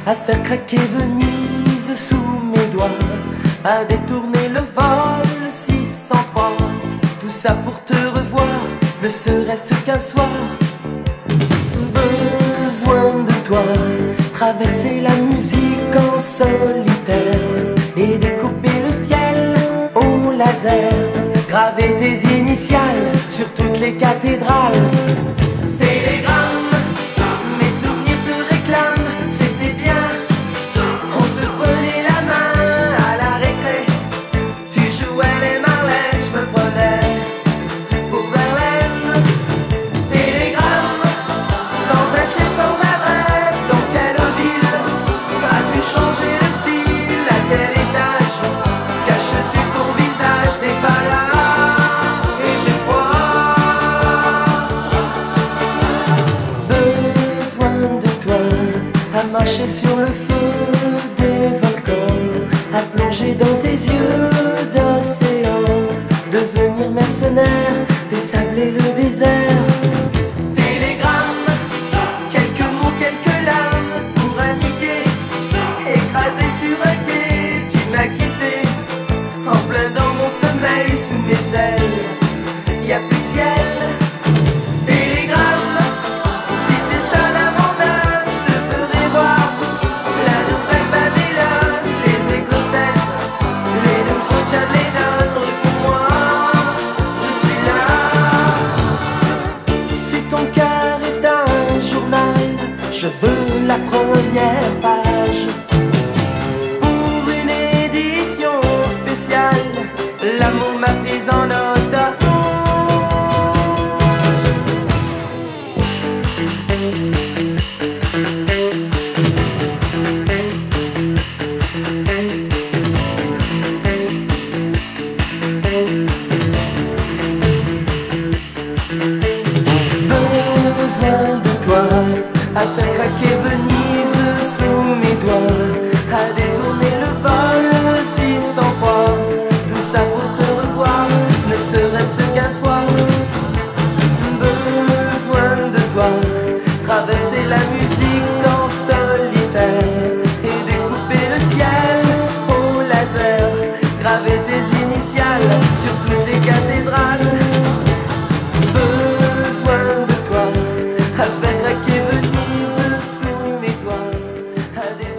à faire craquer Venise sous mes doigts, à détourner le vol 603. Tout ça pour te revoir, ne serait-ce qu'un soir. Besoin de toi, traverser la musique en solitaire et découper le ciel au laser, graver tes initiales sur toutes les cathédrales. Télégramme, mes souvenirs te réclament, c'était bien. On se prenait la main à la récré, tu jouais les Marlènes, je me prenais pour Verlaine. Télégramme, sans adresse et sans adresse, dans quelle ville as-tu changé de style? À quel étage caches-tu ton visage? T'es pas là et j'ai froid. Besoin de toi, à marcher sur le feu des volcans, à plonger dans tes yeux d'océan, devenir mercenaire, désabler le désert. Télégramme, quelques mots, quelques larmes pour indiquer, écrasé sur un quai, tu m'as quitté, en plein dans mon sommeil, sous mes ailes, y a plus de ciel. Télégramme, si t'es seul à mon âge, je te ferai voir la nouvelle Babylone, les exocètes, les nouveaux John Lennon. Réponds-moi, je suis là. Si ton cœur est un journal, je veux la première page. Pour une édition spéciale, l'amour m'a prise en otage. Besoin de toi, à faire craquer Venise sous mes doigts, à détourner le vol 603. Tout ça pour te revoir, ne serait-ce qu'un soir. Besoin de toi, traverser la musique en solitaire et découper le ciel au laser, graver tes initiales sur toutes les cathédrales. Besoin de toi, à faire craquer Venise sous mes doigts, à